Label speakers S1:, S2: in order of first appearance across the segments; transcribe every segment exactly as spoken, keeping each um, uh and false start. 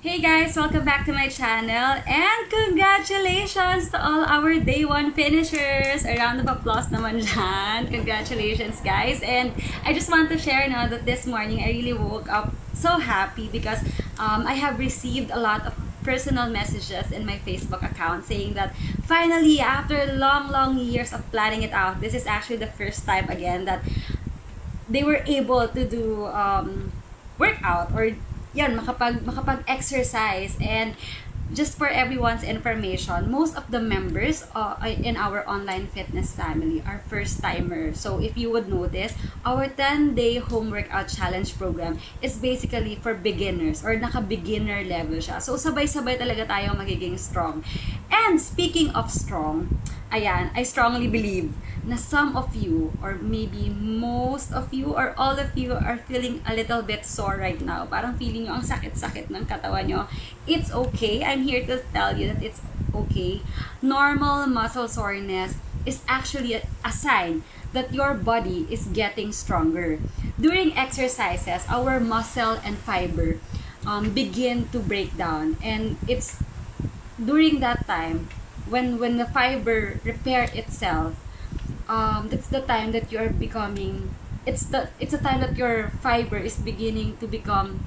S1: Hey guys! Welcome back to my channel and congratulations to all our day one finishers! A round of applause naman dyan. Congratulations guys! And I just want to share now that this morning I really woke up so happy because um, I have received a lot of personal messages in my Facebook account saying that finally, after long long years of planning it out, this is actually the first time again that they were able to do um, workout or yan, makapag, makapag-exercise. And just for everyone's information, most of the members uh, in our online fitness family are first-timers. So if you would notice, our ten day home workout challenge program is basically for beginners or naka-beginner level siya. So sabay-sabay talaga tayo magiging strong. And speaking of strong, ayan, I strongly believe na some of you or maybe most of you or all of you are feeling a little bit sore right now. Parang feeling nyo ang sakit-sakit ng katawan nyo. It's okay. I'm here to tell you that it's okay. Normal muscle soreness is actually a, a sign that your body is getting stronger. During exercises, our muscle and fiber um, begin to break down, and it's during that time when when the fiber repair itself, um, that's the time that you're becoming it's the it's a time that your fiber is beginning to become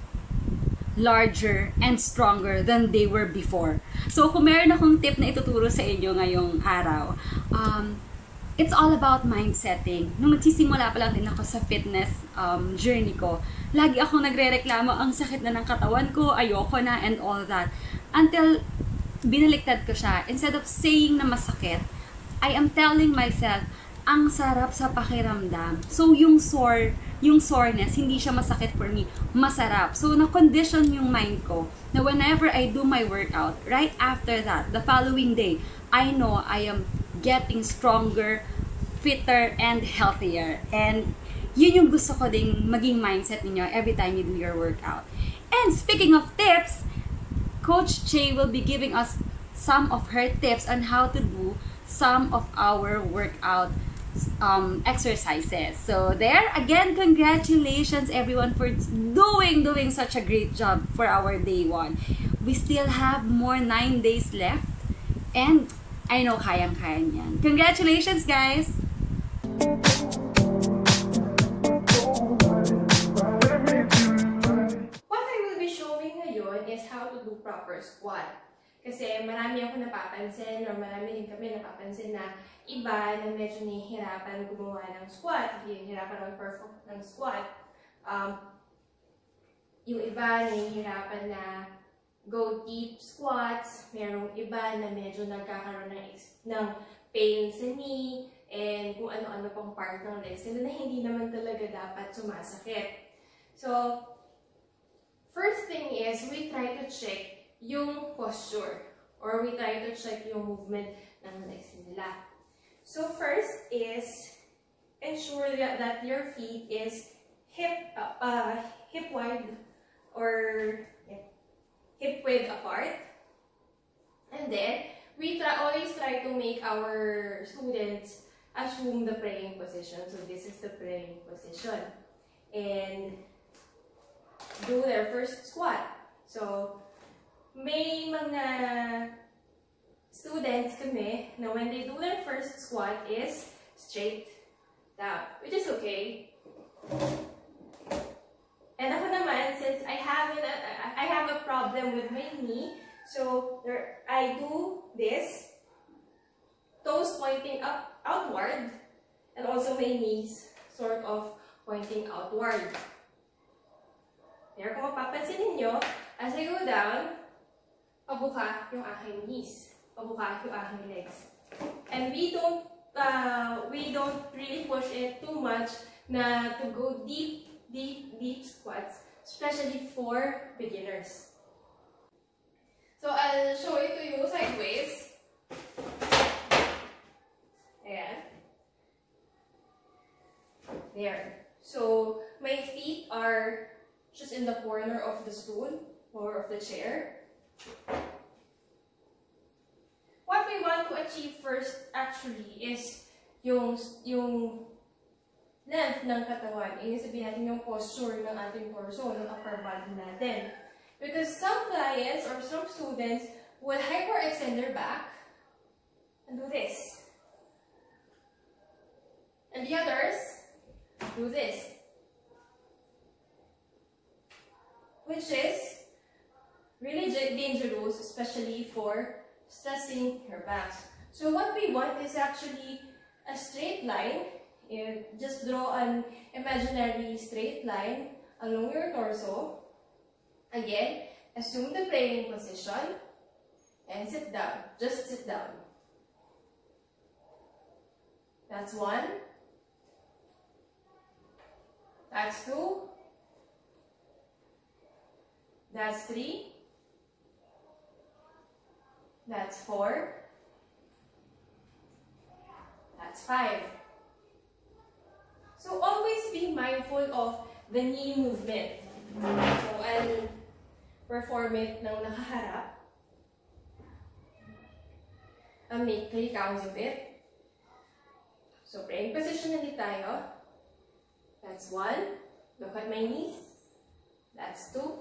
S1: larger and stronger than they were before. So kung meron akong tip na ituturo sa inyo ngayong araw, um, it's all about mindsetting. Nung nagsisimula pa lang din ako sa fitness um, journey ko, lagi akong nagre-reklamo, ang sakit na ng katawan ko, ayoko na, and all that. Until binaliktad ko siya, instead of saying na masakit, I am telling myself, ang sarap sa pakiramdam. So yung sore, yung soreness, hindi siya masakit for me, masarap. So na-condition yung mind ko na whenever I do my workout, right after that, the following day, I know I am getting stronger, fitter, and healthier. And yun yung gusto ko ding maging mindset ninyo every time you do your workout. And speaking of tips, Coach Chey will be giving us some of her tips on how to do some of our workout um, exercises. So there, again, congratulations everyone for doing, doing such a great job for our day one. We still have more nine days left, and I know kayang-kaya niyan. Congratulations, guys!
S2: What I will be showing ngayon is how to do proper squat. Kasi marami ako napapansin, or marami din kami napapansin na iba na medyo nahihirapan gumawa ng squat, nahihirapan mag-perform ng squat. Um, yung iba nahihirapan na go deep squats, merong iba na medyo nagkakaroon ng, ng pain sa knee, and kung ano-ano pang part ng legs nila na hindi naman talaga dapat sumasakit. So, first thing is, we try to check yung posture, or we try to check yung movement ng legs nila. So first is, ensure that, that your feet is hip uh, uh, hip wide or yeah, hip width apart. And then, we try, always try to make our students assume the praying position. So this is the praying position. And do their first squat. So, may mga students kami na when they do their first squat is straight down, which is okay. And ako naman, since I have a, I have a problem with my knee, so there, I do this, toes pointing up outward, and also my knees sort of pointing outward. There, kung mapapansin ninyo, as I go down, pabuka yung aking knees, pabuka yung aking legs. And we don't, uh, we don't really push it too much na to go deep, deep, deep squats, especially for beginners. So I'll show it to you sideways. Ayan. There. So my feet are just in the corner of the stool or of the chair. What we want to achieve first actually is yung, yung length ng katawan. Ibig sabihin natin yung posture ng ating torso, ng upper body natin. Because some clients or some students will hyperextend their back and do this. And the others do this. Which is really dangerous, especially for stressing your backs. So what we want is actually a straight line. You just draw an imaginary straight line along your torso. Again, assume the praying position and sit down. Just sit down. That's one. That's two. That's three. That's four. That's five. So always be mindful of the knee movement. So I'll perform it ng nakaharap. I'll make three counts of it. So praying position ulit tayo. That's one. Look at my knees. That's two.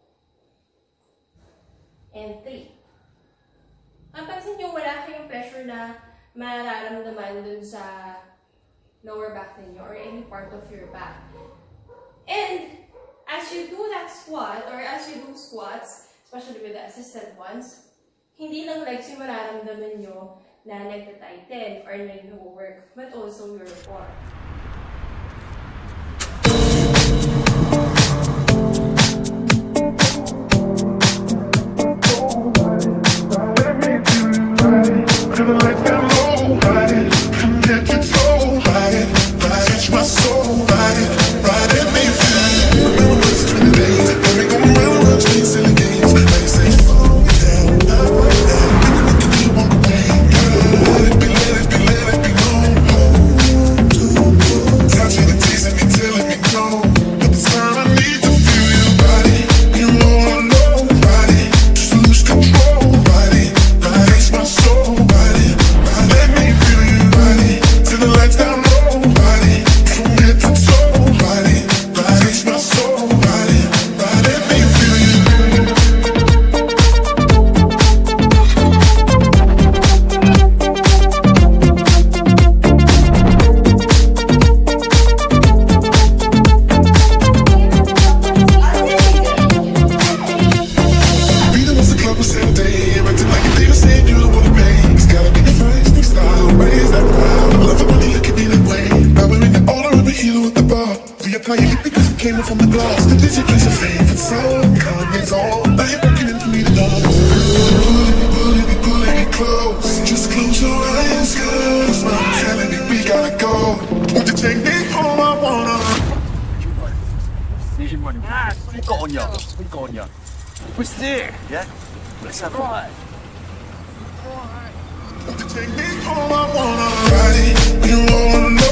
S2: And three. Napansin nyo, wala kayong pressure na mararamdaman dun sa lower back ninyo or any part of your back. And as you do that squat or as you do squats, especially with the assisted ones, hindi lang legs yung mararamdaman nyo na nagtatighten or nag-work, but also your core.
S3: Push there. Yeah. Let's have right.
S4: Take me home, I wanna ride it. You wanna know.